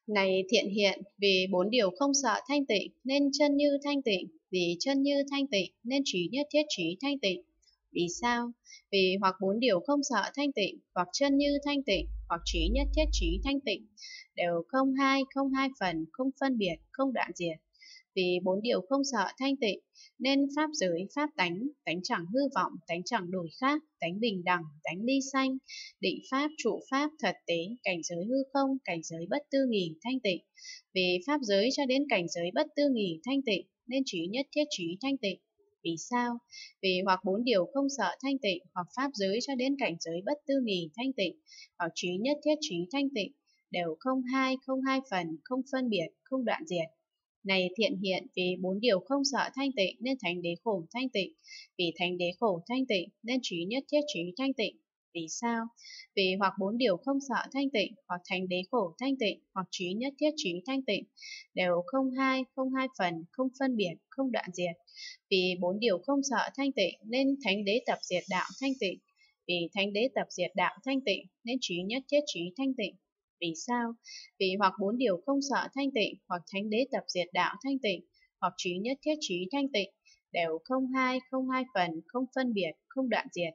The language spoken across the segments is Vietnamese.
Này thiện hiện, vì bốn điều không sợ thanh tịnh, nên chân như thanh tịnh, vì chân như thanh tịnh, nên trí nhất thiết trí thanh tịnh. Vì sao? Vì hoặc bốn điều không sợ thanh tịnh, hoặc chân như thanh tịnh, hoặc trí nhất thiết trí thanh tịnh, đều không hai phần, không phân biệt, không đoạn diệt. Vì bốn điều không sợ thanh tịnh, nên pháp giới, pháp tánh, tánh chẳng hư vọng, tánh chẳng đổi khác, tánh bình đẳng, tánh ly sanh, định pháp, trụ pháp, thật tế, cảnh giới hư không, cảnh giới bất tư nghì, thanh tịnh. Vì pháp giới cho đến cảnh giới bất tư nghì, thanh tịnh, nên trí nhất thiết trí thanh tịnh. Vì sao? Vì hoặc bốn điều không sợ thanh tịnh, hoặc pháp giới cho đến cảnh giới bất tư nghì, thanh tịnh, hoặc trí nhất thiết trí thanh tịnh, đều không hai phần, không phân biệt, không đoạn diệt. Này thiện hiện, vì bốn điều không sợ thanh tịnh nên thánh đế khổ thanh tịnh, vì thánh đế khổ thanh tịnh nên trí nhất thiết trí thanh tịnh. Vì sao? Vì hoặc bốn điều không sợ thanh tịnh, hoặc thánh đế khổ thanh tịnh, hoặc trí nhất thiết trí thanh tịnh, đều không hai phần, không phân biệt, không đoạn diệt. Vì bốn điều không sợ thanh tịnh nên thánh đế tập diệt đạo thanh tịnh, vì thánh đế tập diệt đạo thanh tịnh nên trí nhất thiết trí thanh tịnh. Vì sao? Vì hoặc bốn điều không sợ thanh tịnh, hoặc thánh đế tập diệt đạo thanh tịnh, hoặc trí nhất thiết trí thanh tịnh, đều không hai phần, không phân biệt, không đoạn diệt.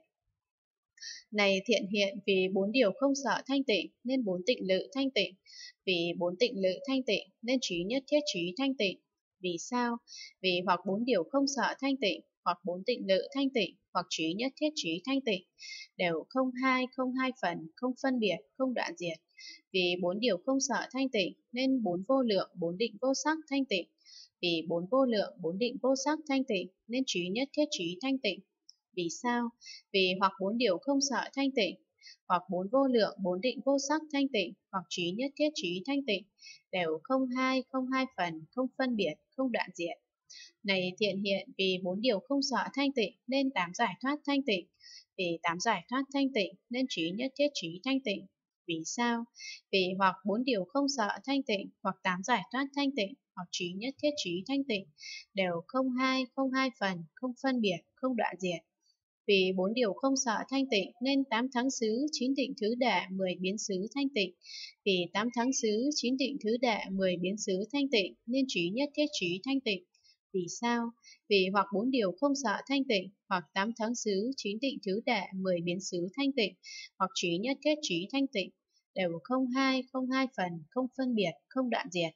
Này thiện hiện, vì bốn điều không sợ thanh tịnh, nên bốn tịnh lự thanh tịnh, vì bốn tịnh lự thanh tịnh, nên trí nhất thiết trí thanh tịnh. Vì sao? Vì hoặc bốn điều không sợ thanh tịnh, hoặc bốn tịnh lự thanh tịnh, hoặc trí nhất thiết trí thanh tịnh, đều không hai phần, không phân biệt, không đoạn diệt. Vì bốn điều không sợ thanh tịnh, nên bốn vô lượng, bốn định vô sắc thanh tịnh. Vì bốn vô lượng, bốn định vô sắc thanh tịnh, nên trí nhất thiết trí thanh tịnh. Vì sao? Vì hoặc bốn điều không sợ thanh tịnh, hoặc bốn vô lượng, bốn định vô sắc thanh tịnh, hoặc trí nhất thiết trí thanh tịnh, đều không hai phần, không phân biệt, không đoạn diệt. Này thiện hiện, vì bốn điều không sợ thanh tịnh, nên tám giải thoát thanh tịnh. Vì tám giải thoát thanh tịnh, nên trí nhất thiết trí thanh tịnh. Vì sao? Vì hoặc bốn điều không sợ thanh tịnh, hoặc tám giải thoát thanh tịnh, hoặc trí nhất thiết trí thanh tịnh, đều không hai phần, không phân biệt, không đoạn diệt. Vì bốn điều không sợ thanh tịnh nên tám tháng xứ, chín định thứ đệ, 10 biến xứ thanh tịnh. Vì tám tháng xứ, chín định thứ đệ, 10 biến xứ thanh tịnh nên trí nhất thiết trí thanh tịnh. Vì sao? Vì hoặc bốn điều không sợ thanh tịnh, hoặc tám tháng xứ, chín định thứ đệ, 10 biến xứ thanh tịnh, hoặc trí nhất thiết trí thanh tịnh, đều không hai phần, không phân biệt, không đoạn diệt.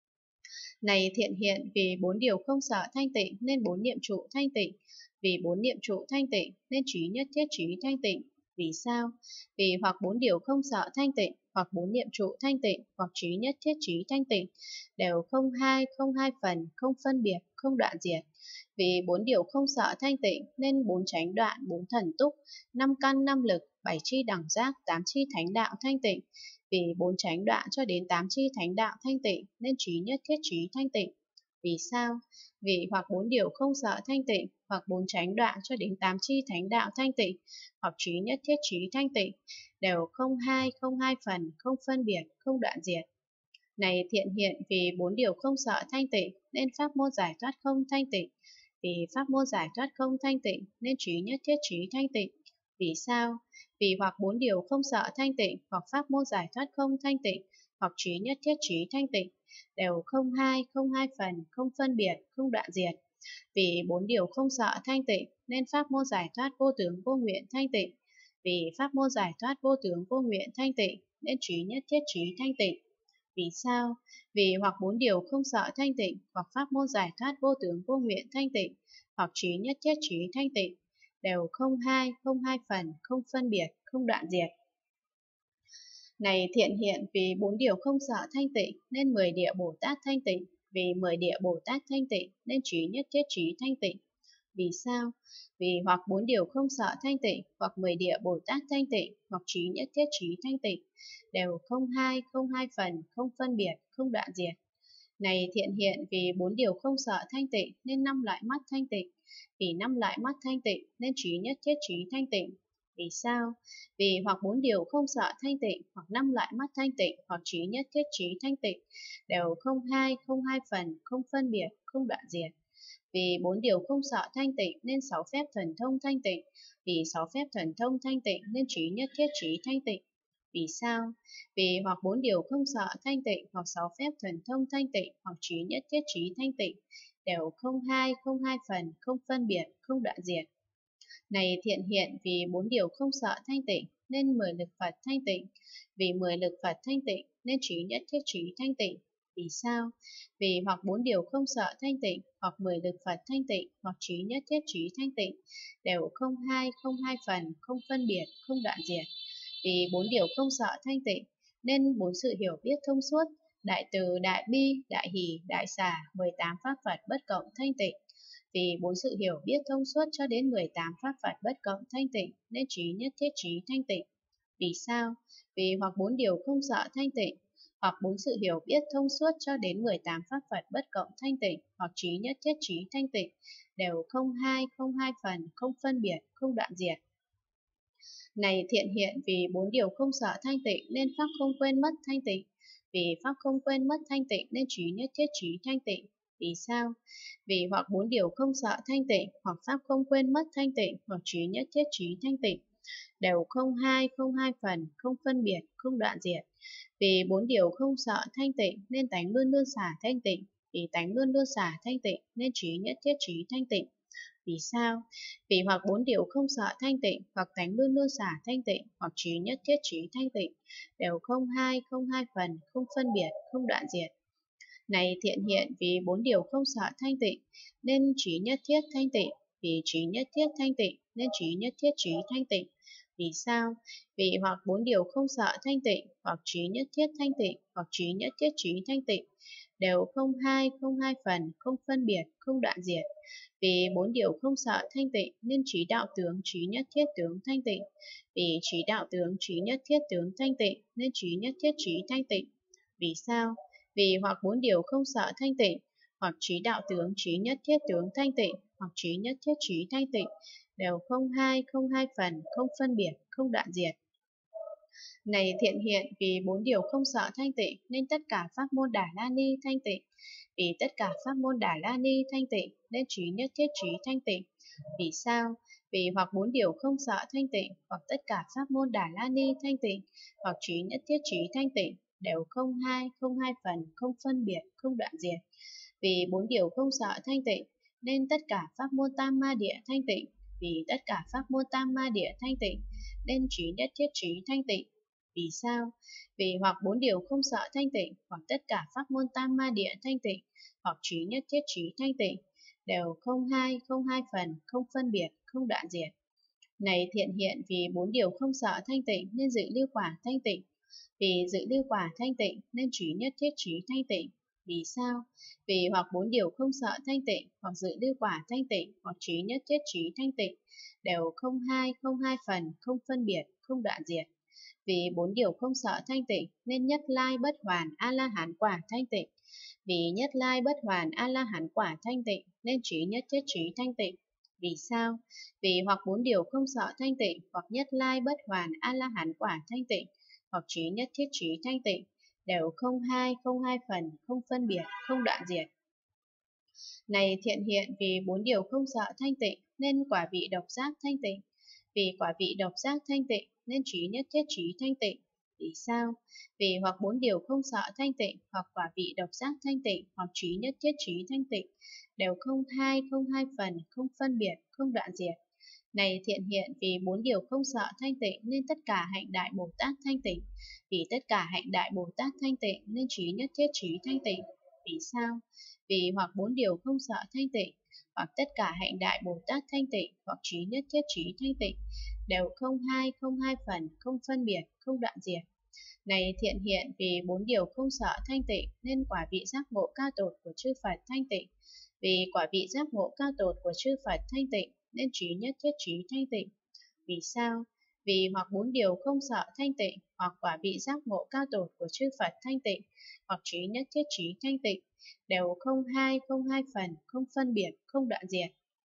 Này thiện hiện, vì bốn điều không sợ thanh tịnh nên bốn niệm trụ thanh tịnh, vì bốn niệm trụ thanh tịnh nên trí nhất thiết trí thanh tịnh. Vì sao? Vì hoặc bốn điều không sợ thanh tịnh, hoặc bốn niệm trụ thanh tịnh, hoặc trí nhất thiết trí thanh tịnh, đều không hai phần, không phân biệt, không đoạn diệt. Vì bốn điều không sợ thanh tịnh nên bốn chánh đoạn, bốn thần túc, năm căn năm lực, bảy chi đẳng giác, tám chi thánh đạo thanh tịnh. Vì bốn chánh đoạn cho đến tám chi thánh đạo thanh tịnh nên trí nhất thiết trí thanh tịnh. Vì sao? Vì hoặc bốn điều không sợ thanh tịnh, hoặc bốn chánh đoạn cho đến tám chi thánh đạo thanh tịnh, hoặc trí nhất thiết trí thanh tịnh, đều không hai phần, không phân biệt, không đoạn diệt. Này thiện hiện, vì bốn điều không sợ thanh tịnh nên pháp môn giải thoát không thanh tịnh. Vì pháp môn giải thoát không thanh tịnh nên trí nhất thiết trí thanh tịnh. Vì sao? Vì hoặc bốn điều không sợ thanh tịnh, hoặc pháp môn giải thoát không thanh tịnh, hoặc trí nhất thiết trí thanh tịnh, đều không hai phần, không phân biệt, không đoạn diệt. Vì bốn điều không sợ thanh tịnh nên pháp môn giải thoát vô tướng vô nguyện thanh tịnh. Vì pháp môn giải thoát vô tướng vô nguyện thanh tịnh nên trí nhất thiết trí thanh tịnh. Vì sao? Vì hoặc bốn điều không sợ thanh tịnh, hoặc pháp môn giải thoát vô tướng vô nguyện thanh tịnh, hoặc trí nhất thiết trí thanh tịnh, đều không hai phần, không phân biệt, không đoạn diệt. Này thiện hiện, vì bốn điều không sợ thanh tịnh nên 10 địa Bồ Tát thanh tịnh, vì 10 địa Bồ Tát thanh tịnh nên trí nhất thiết trí thanh tịnh. Vì sao? Vì hoặc bốn điều không sợ thanh tịnh, hoặc 10 địa Bồ Tát thanh tịnh, hoặc trí nhất thiết trí thanh tịnh, đều không hai phần, không phân biệt, không đoạn diệt. Này thiện hiện, vì bốn điều không sợ thanh tịnh nên năm loại mắt thanh tịnh, vì năm loại mắt thanh tịnh nên trí nhất thiết trí thanh tịnh. Vì sao? Vì hoặc bốn điều không sợ thanh tịnh, hoặc năm loại mắt thanh tịnh, hoặc trí nhất thiết trí thanh tịnh, đều không hai phần, không phân biệt, không đoạn diệt. Vì bốn điều không sợ thanh tịnh nên sáu phép thần thông thanh tịnh, vì sáu phép thần thông thanh tịnh nên trí nhất thiết trí thanh tịnh. Vì sao? Vì hoặc bốn điều không sợ thanh tịnh, hoặc sáu phép thần thông thanh tịnh, hoặc trí nhất thiết trí thanh tịnh, đều không hai phần, không phân biệt, không đoạn diệt. Này thiện hiện, vì bốn điều không sợ thanh tịnh, nên 10 lực Phật thanh tịnh. Vì 10 lực Phật thanh tịnh, nên trí nhất thiết trí thanh tịnh. Vì sao? Vì hoặc bốn điều không sợ thanh tịnh, hoặc 10 lực Phật thanh tịnh, hoặc trí nhất thiết trí thanh tịnh, đều không hai phần, không phân biệt, không đoạn diệt. Vì bốn điều không sợ thanh tịnh, nên bốn sự hiểu biết thông suốt, đại từ, đại bi, đại hỷ, đại xả, 18 pháp Phật bất cộng thanh tịnh. Vì bốn sự hiểu biết thông suốt cho đến 18 pháp Phật bất cộng thanh tịnh, nên trí nhất thiết trí thanh tịnh. Vì sao? Vì hoặc bốn điều không sợ thanh tịnh, hoặc bốn sự hiểu biết thông suốt cho đến 18 pháp Phật bất cộng thanh tịnh, hoặc trí nhất thiết trí thanh tịnh, đều không hai phần, không phân biệt, không đoạn diệt. Này thiện hiện, vì bốn điều không sợ thanh tịnh, nên pháp không quên mất thanh tịnh. Vì pháp không quên mất thanh tịnh, nên trí nhất thiết trí thanh tịnh. Vì sao? Vì hoặc bốn điều không sợ thanh tịnh, hoặc pháp không quên mất thanh tịnh, hoặc trí nhất thiết trí thanh tịnh, đều không hai phần, không phân biệt, không đoạn diệt. Vì bốn điều không sợ thanh tịnh, nên tánh luôn luôn xả thanh tịnh. Vì tánh luôn luôn xả thanh tịnh, nên trí nhất thiết trí thanh tịnh. Vì sao? Vì hoặc bốn điều không sợ thanh tịnh, hoặc tánh luôn luôn xả thanh tịnh, hoặc trí nhất thiết trí thanh tịnh, đều không hai phần, không phân biệt, không đoạn diệt. Này thiện hiện, vì bốn điều không sợ thanh tịnh, nên trí nhất thiết thanh tịnh. Vì trí nhất thiết thanh tịnh, nên trí nhất thiết trí thanh tịnh. Vì sao? Vì hoặc bốn điều không sợ thanh tịnh, hoặc trí nhất thiết thanh tịnh, hoặc trí nhất thiết trí thanh tịnh, đều không hai phần, không phân biệt, không đoạn diệt. Vì bốn điều không sợ thanh tịnh, nên trí đạo tướng, trí nhất thiết tướng thanh tịnh. Vì trí đạo tướng, trí nhất thiết tướng thanh tịnh, nên trí nhất thiết trí thanh tịnh. Vì sao? Vì hoặc bốn điều không sợ thanh tịnh, hoặc trí đạo tướng, trí nhất thiết tướng thanh tịnh, hoặc trí nhất thiết trí thanh tịnh, đều không hai phần, không phân biệt, không đoạn diệt. Này thiện hiện, vì bốn điều không sợ thanh tịnh, nên tất cả pháp môn Đà La Ni thanh tịnh. Vì tất cả pháp môn Đà La Ni thanh tịnh, nên trí nhất thiết trí thanh tịnh. Vì sao? Vì hoặc bốn điều không sợ thanh tịnh, hoặc tất cả pháp môn Đà La Ni thanh tịnh, hoặc trí nhất thiết trí thanh tịnh, đều không hai phần, không phân biệt, không đoạn diệt. Vì bốn điều không sợ thanh tịnh, nên tất cả pháp môn Tam Ma Địa thanh tịnh. Vì tất cả pháp môn Tam Ma Địa thanh tịnh, nên trí nhất thiết trí thanh tịnh. Vì sao? Vì hoặc bốn điều không sợ thanh tịnh, hoặc tất cả pháp môn Tam Ma Địa thanh tịnh, hoặc trí nhất thiết trí thanh tịnh, đều không hai phần, không phân biệt, không đoạn diệt. Này thiện hiện, vì bốn điều không sợ thanh tịnh, nên dự lưu quả thanh tịnh. Vì dự lưu quả thanh tịnh, nên trí nhất thiết trí thanh tịnh. Vì sao? Vì hoặc bốn điều không sợ thanh tịnh, hoặc dự lưu quả thanh tịnh, hoặc trí nhất thiết trí thanh tịnh, đều không hai phần, không phân biệt, không đoạn diệt. Vì bốn điều không sợ thanh tịnh, nên nhất lai bất hoàn A-la-hán quả thanh tịnh. Vì nhất lai bất hoàn A-la-hán quả thanh tịnh, nên trí nhất thiết trí thanh tịnh. Vì sao? Vì hoặc bốn điều không sợ thanh tịnh, hoặc nhất lai bất hoàn A-la-hán quả thanh tịnh, hoặc trí nhất thiết trí thanh tịnh, đều không hai phần, không phân biệt, không đoạn diệt. Này thiện hiện, vì bốn điều không sợ thanh tịnh, nên quả vị độc giác thanh tịnh. Vì quả vị độc giác thanh tịnh, nên trí nhất thiết trí thanh tịnh. Vì sao? Vì hoặc bốn điều không sợ thanh tịnh, hoặc quả vị độc giác thanh tịnh, hoặc trí nhất thiết trí thanh tịnh, đều không hai phần, không phân biệt, không đoạn diệt. Này thiện hiện, vì bốn điều không sợ thanh tịnh, nên tất cả hạnh Đại Bồ Tát thanh tịnh. Vì tất cả hạnh Đại Bồ Tát thanh tịnh, nên trí nhất thiết trí thanh tịnh. Vì sao? Vì hoặc bốn điều không sợ thanh tịnh, hoặc tất cả hạnh Đại Bồ Tát thanh tịnh, hoặc trí nhất thiết trí thanh tịnh, đều không hai phần, không phân biệt, không đoạn diệt. Này thiện hiện, vì bốn điều không sợ thanh tịnh, nên quả vị giác ngộ cao tột của chư Phật thanh tịnh. Vì quả vị giác ngộ cao tột của chư Phật thanh tịnh, nên trí nhất thiết trí thanh tịnh. Vì sao? Vì hoặc bốn điều không sợ thanh tịnh, hoặc quả vị giác ngộ cao tột của chư Phật thanh tịnh, hoặc trí nhất thiết trí thanh tịnh, đều không hai phần, không phân biệt, không đoạn diệt.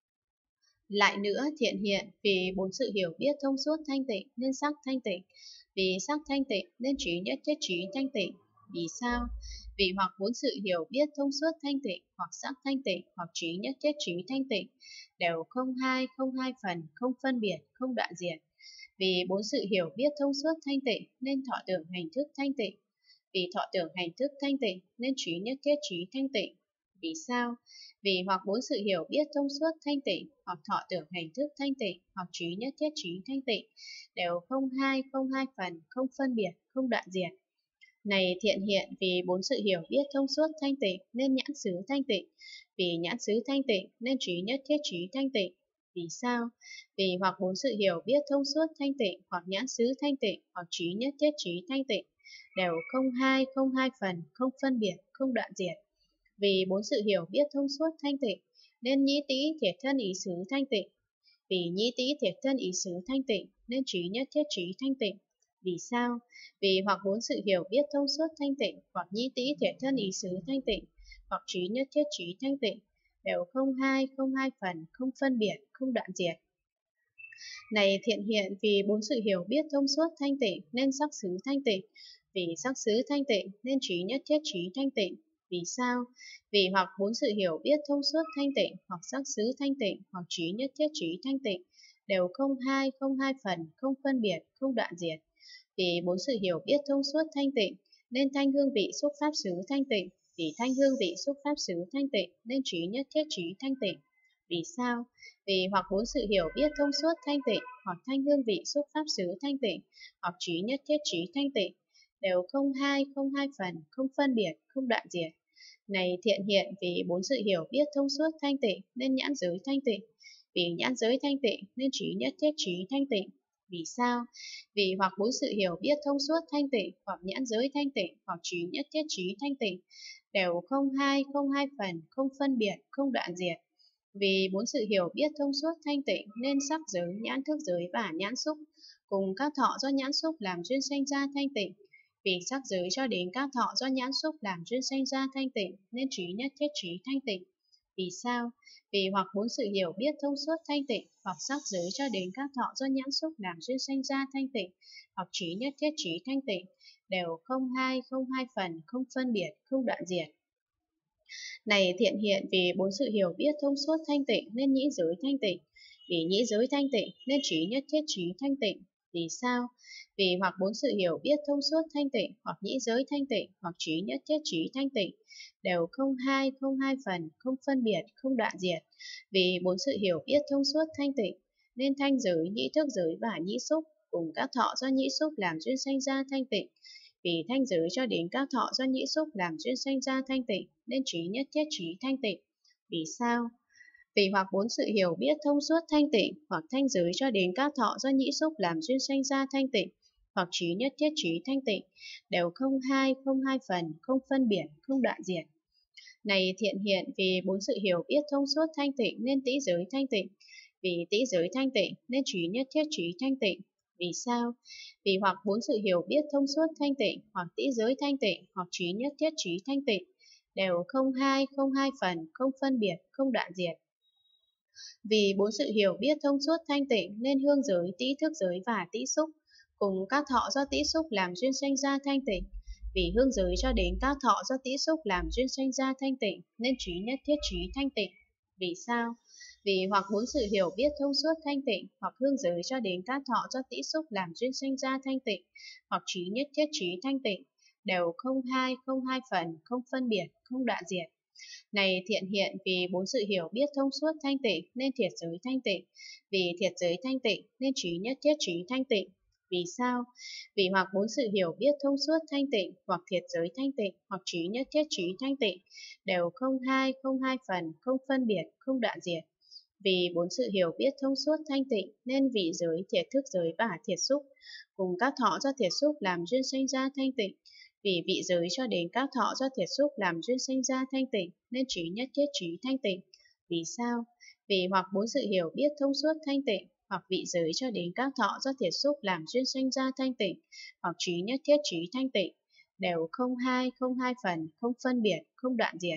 Lại nữa thiện hiện, vì bốn sự hiểu biết thông suốt thanh tịnh, nên sắc thanh tịnh. Vì sắc thanh tịnh, nên trí nhất thiết trí thanh tịnh. Vì sao? Vì hoặc bốn sự hiểu biết thông suốt thanh tịnh, hoặc sắc thanh tịnh, hoặc trí nhất thiết trí thanh tịnh, đều không hai phần, không phân biệt, không đoạn diệt. Vì bốn sự hiểu biết thông suốt thanh tịnh nên thọ tưởng hành thức thanh tịnh. Vì thọ tưởng hành thức thanh tịnh nên trí nhất thiết trí thanh tịnh. Vì sao? Vì hoặc bốn sự hiểu biết thông suốt thanh tịnh, hoặc thọ tưởng hành thức thanh tịnh, hoặc trí nhất thiết trí thanh tịnh, đều không hai phần, không phân biệt, không đoạn diệt. Này thiện hiện, vì bốn sự hiểu biết thông suốt thanh tịnh nên nhãn xứ thanh tịnh. Vì nhãn xứ thanh tịnh nên trí nhất thiết trí thanh tịnh. Vì sao? Vì hoặc bốn sự hiểu biết thông suốt thanh tịnh, hoặc nhãn xứ thanh tịnh, hoặc trí nhất thiết trí thanh tịnh, đều không hai phần, không phân biệt, không đoạn diệt. Vì bốn sự hiểu biết thông suốt thanh tịnh nên nhĩ tĩ thiệt thân ý xứ thanh tịnh. Vì nhĩ tĩ thiệt thân ý xứ thanh tịnh nên trí nhất thiết trí thanh tịnh. Vì sao? Vì hoặc bốn sự hiểu biết thông suốt thanh tịnh, hoặc nhĩ tĩ thiệt thân ý xứ thanh tịnh, hoặc trí nhất thiết trí thanh tịnh, đều không hai phần, không phân biệt, không đoạn diệt. Này thiện hiện, vì bốn sự hiểu biết thông suốt thanh tịnh nên sắc xứ thanh tịnh. Vì sắc xứ thanh tịnh nên trí nhất thiết trí thanh tịnh. Vì sao? Vì hoặc bốn sự hiểu biết thông suốt thanh tịnh, hoặc sắc xứ thanh tịnh, hoặc trí nhất thiết trí thanh tịnh, đều không hai phần, không phân biệt, không đoạn diệt. Vì bốn sự hiểu biết thông suốt thanh tịnh nên thanh hương vị xúc pháp xứ thanh tịnh. Vì thanh hương vị xúc pháp xứ thanh tịnh nên trí nhất thiết trí thanh tịnh. Vì sao? Vì hoặc bốn sự hiểu biết thông suốt thanh tịnh, hoặc thanh hương vị xúc pháp xứ thanh tịnh, hoặc trí nhất thiết trí thanh tịnh, đều không hai phần, không phân biệt, không đoạn diệt. Này thiện hiện, vì bốn sự hiểu biết thông suốt thanh tịnh nên nhãn giới thanh tịnh. Vì nhãn giới thanh tịnh nên trí nhất thiết trí thanh tịnh. Vì sao? Vì hoặc bốn sự hiểu biết thông suốt thanh tịnh, hoặc nhãn giới thanh tịnh, hoặc trí nhất thiết trí thanh tịnh, đều không hai phần, không phân biệt, không đoạn diệt. Vì bốn sự hiểu biết thông suốt thanh tịnh nên sắc giới, nhãn thức giới và nhãn xúc cùng các thọ do nhãn xúc làm duyên sanh ra thanh tịnh. Vì sắc giới cho đến các thọ do nhãn xúc làm duyên sanh ra thanh tịnh nên trí nhất thiết trí thanh tịnh. Vì sao? Vì hoặc bốn sự hiểu biết thông suốt thanh tịnh, hoặc sắc giới cho đến các thọ do nhãn xúc làm duyên sanh ra thanh tịnh, hoặc trí nhất thiết trí thanh tịnh, đều không hai phần, không phân biệt, không đoạn diệt. Này thiện hiện, vì bốn sự hiểu biết thông suốt thanh tịnh nên nhĩ giới thanh tịnh. Vì nhĩ giới thanh tịnh nên trí nhất thiết trí thanh tịnh. Vì sao? Vì hoặc bốn sự hiểu biết thông suốt thanh tịnh, hoặc nhĩ giới thanh tịnh, hoặc trí nhất thiết trí thanh tịnh, đều không hai phần, không phân biệt, không đoạn diệt. Vì bốn sự hiểu biết thông suốt thanh tịnh nên thanh giới, nhĩ thức giới và nhĩ xúc cùng các thọ do nhĩ xúc làm duyên sanh ra thanh tịnh. Vì thanh giới cho đến các thọ do nhĩ xúc làm duyên sanh ra thanh tịnh nên trí nhất thiết trí thanh tịnh. Vì sao? Vì hoặc bốn sự hiểu biết thông suốt thanh tịnh, hoặc thanh giới cho đến các thọ do nhĩ xúc làm duyên sanh ra thanh tịnh, hoặc trí nhất thiết trí thanh tịnh, đều không hai phần, không phân biệt, không đoạn diệt. Này thiện hiện, vì bốn sự hiểu biết thông suốt thanh tịnh nên tĩ giới thanh tịnh. Vì tĩ giới thanh tịnh nên trí nhất thiết trí thanh tịnh. Vì sao? Vì hoặc bốn sự hiểu biết thông suốt thanh tịnh, hoặc tĩ giới thanh tịnh, hoặc trí nhất thiết trí thanh tịnh, đều không hai phần, không phân biệt, không đoạn diệt. Vì bốn sự hiểu biết thông suốt thanh tịnh nên hương giới, tĩ thức giới và tĩ xúc cùng các thọ do tĩ xúc làm duyên sanh ra thanh tịnh. Vì hương giới cho đến các thọ do tĩ xúc làm duyên sanh ra thanh tịnh nên trí nhất thiết trí thanh tịnh. Vì sao? Vì hoặc bốn sự hiểu biết thông suốt thanh tịnh, hoặc hương giới cho đến các thọ do tĩ xúc làm duyên sanh ra thanh tịnh, hoặc trí nhất thiết trí thanh tịnh, đều không hai phần, không phân biệt, không đoạn diệt. Này thiện hiện, vì bốn sự hiểu biết thông suốt thanh tịnh nên thiệt giới thanh tịnh. Vì thiệt giới thanh tịnh nên trí nhất thiết trí thanh tịnh. Vì sao? Vì hoặc bốn sự hiểu biết thông suốt thanh tịnh, hoặc thiệt giới thanh tịnh, hoặc trí nhất thiết trí thanh tịnh, đều không hai phần, không phân biệt, không đoạn diệt. Vì bốn sự hiểu biết thông suốt thanh tịnh nên vị giới, thiệt thức giới và thiệt xúc cùng các thọ do thiệt xúc làm duyên sanh ra thanh tịnh. Vì vị giới cho đến các thọ do thiệt xúc làm duyên sanh ra thanh tịnh nên trí nhất thiết trí thanh tịnh. Vì sao? Vì hoặc bốn sự hiểu biết thông suốt thanh tịnh, hoặc vị giới cho đến các thọ do thiệt xúc làm duyên sanh ra thanh tịnh, hoặc trí nhất thiết trí thanh tịnh, đều không hai phần, không phân biệt, không đoạn diệt.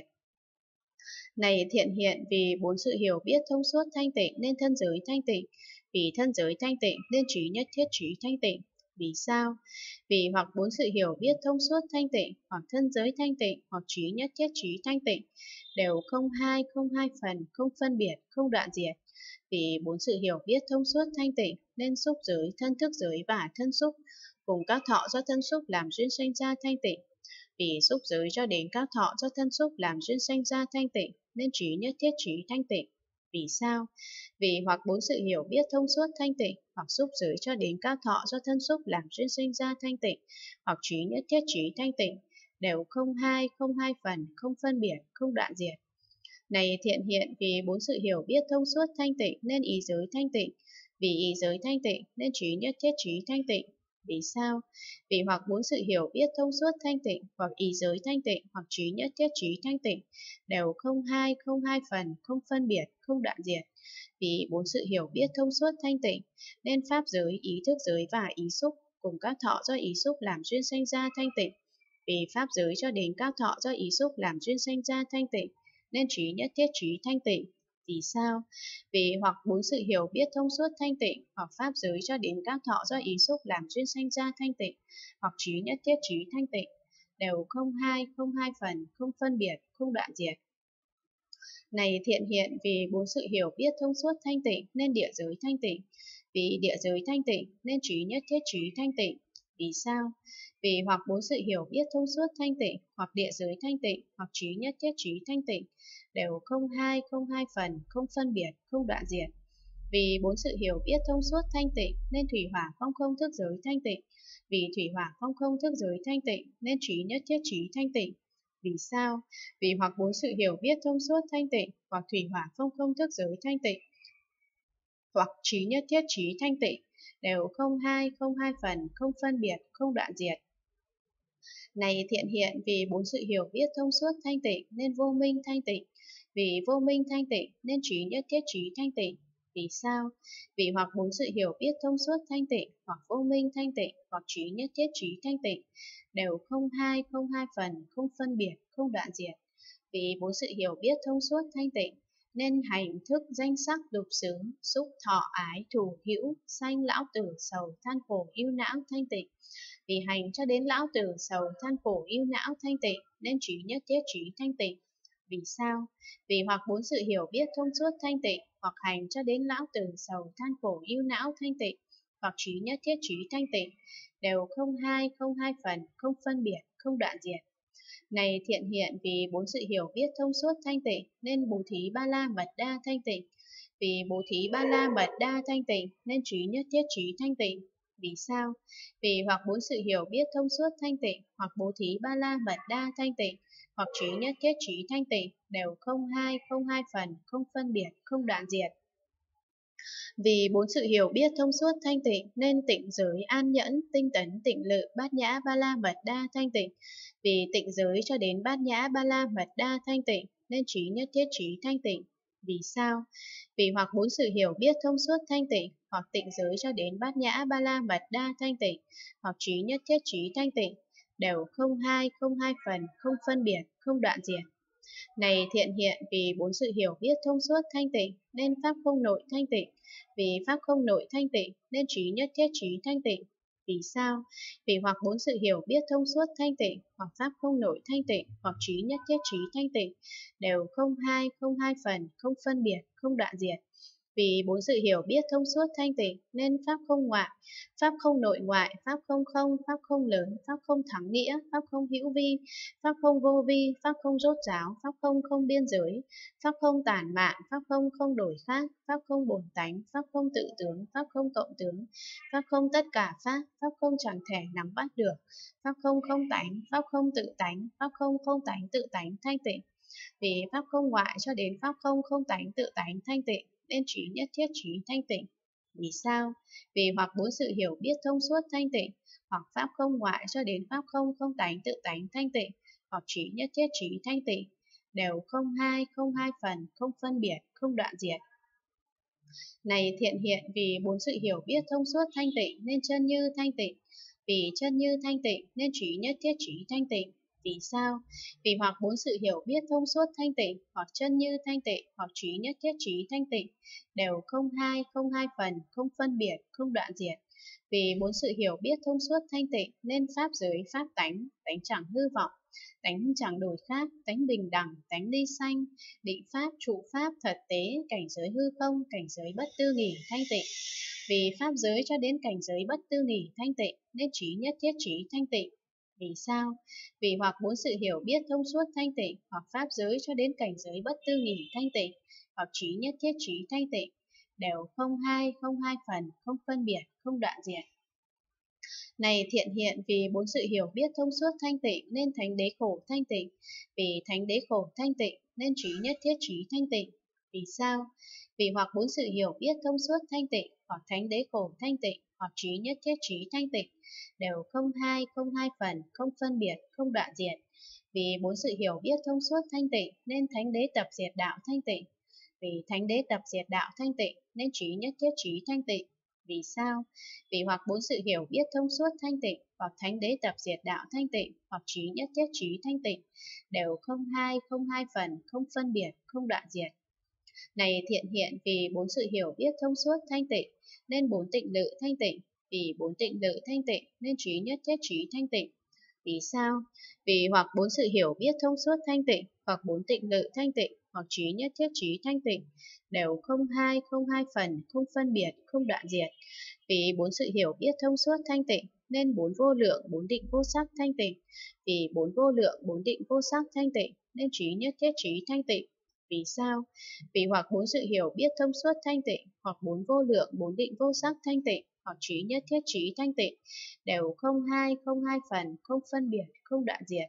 Này thiện hiện, vì bốn sự hiểu biết thông suốt thanh tịnh nên thân giới thanh tịnh. Vì thân giới thanh tịnh nên trí nhất thiết trí thanh tịnh. Vì sao? Vì hoặc bốn sự hiểu biết thông suốt thanh tịnh, hoặc thân giới thanh tịnh, hoặc trí nhất thiết trí thanh tịnh, đều không hai phần, không phân biệt, không đoạn diệt. Vì bốn sự hiểu biết thông suốt thanh tịnh nên xúc giới, thân thức giới và thân xúc cùng các thọ do thân xúc làm duyên sanh ra thanh tịnh. Vì xúc giới cho đến các thọ do thân xúc làm duyên sanh ra thanh tịnh nên trí nhất thiết trí thanh tịnh. Vì sao? Vì hoặc bốn sự hiểu biết thông suốt thanh tịnh, hoặc xúc giới cho đến các thọ do thân xúc làm duyên sinh ra thanh tịnh, hoặc trí nhất thiết trí thanh tịnh, đều không hai phần, không phân biệt, không đoạn diệt. Này thiện hiện, vì bốn sự hiểu biết thông suốt thanh tịnh nên ý giới thanh tịnh, vì ý giới thanh tịnh nên trí nhất thiết trí thanh tịnh. Vì sao? Vì hoặc bốn sự hiểu biết thông suốt thanh tịnh, hoặc ý giới thanh tịnh, hoặc trí nhất thiết trí thanh tịnh, đều không hai phần, không phân biệt, không đoạn diệt. Vì bốn sự hiểu biết thông suốt thanh tịnh, nên pháp giới, ý thức giới và ý xúc cùng các thọ do ý xúc làm duyên sanh ra thanh tịnh. Vì pháp giới cho đến các thọ do ý xúc làm duyên sanh ra thanh tịnh, nên trí nhất thiết trí thanh tịnh. Vì sao? Vì hoặc bốn sự hiểu biết thông suốt thanh tịnh, hoặc pháp giới cho đến các thọ do ý xúc làm duyên sanh ra thanh tịnh, hoặc trí nhất thiết trí thanh tịnh, đều không hai phần, không phân biệt, không đoạn diệt. Này thiện hiện, vì bốn sự hiểu biết thông suốt thanh tịnh nên địa giới thanh tịnh, vì địa giới thanh tịnh nên trí nhất thiết trí thanh tịnh. Vì sao? Vì hoặc bốn sự hiểu biết thông suốt thanh tịnh, hoặc địa giới thanh tịnh, hoặc trí nhất thiết trí thanh tịnh, đều không hai phần, không phân biệt, không đoạn diệt. Vì bốn sự hiểu biết thông suốt thanh tịnh nên thủy hỏa phong không thức giới thanh tịnh, vì thủy hỏa phong không thức giới thanh tịnh nên trí nhất thiết trí thanh tịnh. Vì sao? Vì hoặc bốn sự hiểu biết thông suốt thanh tịnh, hoặc thủy hỏa phong không thức giới thanh tịnh, hoặc trí nhất thiết trí thanh tịnh, đều không hai phần, không phân biệt, không đoạn diệt. Này thiện hiện, vì bốn sự hiểu biết thông suốt thanh tịnh nên vô minh thanh tịnh, vì vô minh thanh tịnh nên trí nhất thiết trí thanh tịnh. Vì sao? Vì hoặc bốn sự hiểu biết thông suốt thanh tịnh, hoặc vô minh thanh tịnh, hoặc trí nhất thiết trí thanh tịnh, đều không hai phần, không phân biệt, không đoạn diệt. Vì bốn sự hiểu biết thông suốt thanh tịnh nên hành thức danh sắc lục xứ xúc thọ ái thủ hữu sanh lão tử sầu than khổ ưu não thanh tịnh. Vì hành cho đến lão tử sầu than khổ ưu não thanh tịnh nên trí nhất thiết trí thanh tịnh. Vì sao? Vì hoặc bốn sự hiểu biết thông suốt thanh tịnh, hoặc hành cho đến lão tử sầu than khổ ưu não thanh tịnh, hoặc trí nhất thiết trí thanh tịnh, đều không hai phần, không phân biệt, không đoạn diệt. Này thiện hiện, vì bốn sự hiểu biết thông suốt thanh tịnh nên bố thí ba la mật đa thanh tịnh. Vì bố thí ba la mật đa thanh tịnh nên trí nhất thiết trí thanh tịnh. Vì sao? Vì hoặc bốn sự hiểu biết thông suốt thanh tịnh, hoặc bố thí ba la mật đa thanh tịnh, hoặc trí nhất thiết trí thanh tịnh, đều không hai phần, không phân biệt, không đoạn diệt. Vì bốn sự hiểu biết thông suốt thanh tịnh nên tịnh giới an nhẫn, tinh tấn, tịnh lự, bát nhã, ba la mật đa thanh tịnh. Vì tịnh giới cho đến bát nhã, ba la mật đa thanh tịnh nên trí nhất thiết trí thanh tịnh. Vì sao? Vì hoặc bốn sự hiểu biết thông suốt thanh tịnh, hoặc tịnh giới cho đến bát nhã, ba la mật đa thanh tịnh, hoặc trí nhất thiết trí thanh tịnh, đều không hai phần, không phân biệt, không đoạn diệt. Này thiện hiện, vì bốn sự hiểu biết thông suốt thanh tịnh nên pháp không nội thanh tịnh, vì pháp không nội thanh tịnh nên trí nhất thiết trí thanh tịnh. Vì sao? Vì hoặc bốn sự hiểu biết thông suốt thanh tịnh, hoặc pháp không nội thanh tịnh, hoặc trí nhất thiết trí thanh tịnh, đều không hai phần, không phân biệt, không đoạn diệt. Vì bốn sự hiểu biết thông suốt thanh tịnh nên pháp không ngoại, pháp không nội ngoại, pháp không không, pháp không lớn, pháp không thắng nghĩa, pháp không hữu vi, pháp không vô vi, pháp không rốt ráo, pháp không không biên giới, pháp không tản mạn, pháp không không đổi khác, pháp không bổn tánh, pháp không tự tướng, pháp không cộng tướng, pháp không tất cả pháp, pháp không chẳng thể nắm bắt được, pháp không không tánh, pháp không tự tánh, pháp không không tánh tự tánh thanh tịnh. Vì pháp không ngoại cho đến pháp không không tánh tự tánh thanh tịnh nên trí nhất thiết trí thanh tịnh. Vì sao? Vì hoặc bốn sự hiểu biết thông suốt thanh tịnh, hoặc pháp không ngoại cho đến pháp không không tánh tự tánh thanh tịnh, hoặc trí nhất thiết trí thanh tịnh, đều không hai phần, không phân biệt, không đoạn diệt. Này thiện hiện, vì bốn sự hiểu biết thông suốt thanh tịnh nên chân như thanh tịnh, vì chân như thanh tịnh nên trí nhất thiết trí thanh tịnh. Vì sao? Vì hoặc bốn sự hiểu biết thông suốt thanh tịnh, hoặc chân như thanh tịnh, hoặc trí nhất thiết trí thanh tịnh, đều không hai phần, không phân biệt, không đoạn diệt. Vì bốn sự hiểu biết thông suốt thanh tịnh nên pháp giới, pháp tánh, tánh chẳng hư vọng, tánh chẳng đổi khác, tánh bình đẳng, tánh ly sanh, định pháp, trụ pháp, thật tế, cảnh giới hư không, cảnh giới bất tư nghỉ, thanh tịnh. Vì pháp giới cho đến cảnh giới bất tư nghỉ, thanh tịnh, nên trí nhất thiết trí thanh tịnh. Vì sao? Vì hoặc bốn sự hiểu biết thông suốt thanh tịnh, hoặc pháp giới cho đến cảnh giới bất tư nghỉ thanh tịnh, hoặc trí nhất thiết trí thanh tịnh, đều không hai phần, không phân biệt, không đoạn diệt. Này thiện hiện, vì bốn sự hiểu biết thông suốt thanh tịnh nên thánh đế khổ thanh tịnh, vì thánh đế khổ thanh tịnh nên trí nhất thiết trí thanh tịnh. Vì sao? Vì hoặc bốn sự hiểu biết thông suốt thanh tịnh, hoặc thánh đế khổ thanh tịnh, hoặc trí nhất thiết trí thanh tịnh, đều không hai phần, không phân biệt, không đoạn diệt. Vì bốn sự hiểu biết thông suốt thanh tịnh nên thánh đế tập diệt đạo thanh tịnh. Vì thánh đế tập diệt đạo thanh tịnh nên trí nhất thiết trí thanh tịnh. Vì sao? Vì hoặc bốn sự hiểu biết thông suốt thanh tịnh, hoặc thánh đế tập diệt đạo thanh tịnh, hoặc trí nhất thiết trí thanh tịnh, đều không hai phần, không phân biệt, không đoạn diệt. Này thiện hiện, vì bốn sự hiểu biết thông suốt thanh tịnh nên bốn tịnh lự thanh tịnh, vì bốn tịnh lự thanh tịnh nên trí nhất thiết trí thanh tịnh. Vì sao? Vì hoặc bốn sự hiểu biết thông suốt thanh tịnh, hoặc bốn tịnh lự thanh tịnh, hoặc trí nhất thiết trí thanh tịnh, đều không hai phần, không phân biệt, không đoạn diệt. Vì bốn sự hiểu biết thông suốt thanh tịnh nên bốn vô lượng, bốn định vô sắc thanh tịnh. Vì bốn vô lượng, bốn định vô sắc thanh tịnh nên trí nhất thiết trí thanh tịnh. Vì sao? Vì hoặc bốn sự hiểu biết thông suốt thanh tịnh, hoặc bốn vô lượng, bốn định vô sắc thanh tịnh, hoặc trí nhất thiết trí thanh tịnh, đều không hai phần, không phân biệt, không đoạn diệt.